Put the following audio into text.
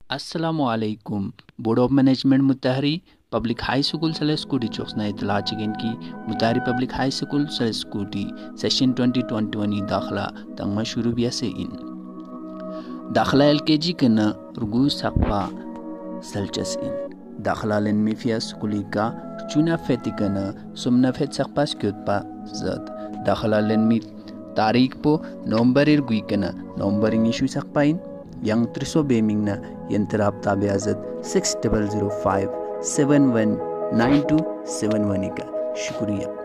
अस्सलामुअलैकुम। Board of management Mutahari public high school सल स्कूटी चौक्सना इतला चिकन की मुताहरी पब्लिक हाई स्कूल सल स्कूटी सेशन 2021 दाखला तंगमा शुरू बिया से इन दाखला एलकेजी कना रुगु सकपा सलचस इन दाखला len mifia skulika chuna fetikana sumna fet sakpa skutpa zat dakhla len mi tarik po nomberir guikana nombering issue sakpain yang triso beming na yentrap tabe azat 6005 719271 का शुक्रिया।